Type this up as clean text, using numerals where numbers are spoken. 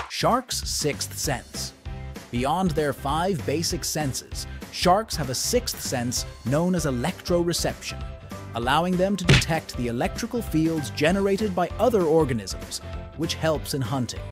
Sharks' sixth sense. Beyond their 5 basic senses, sharks have a sixth sense known as electroreception, allowing them to detect the electrical fields generated by other organisms, which helps in hunting.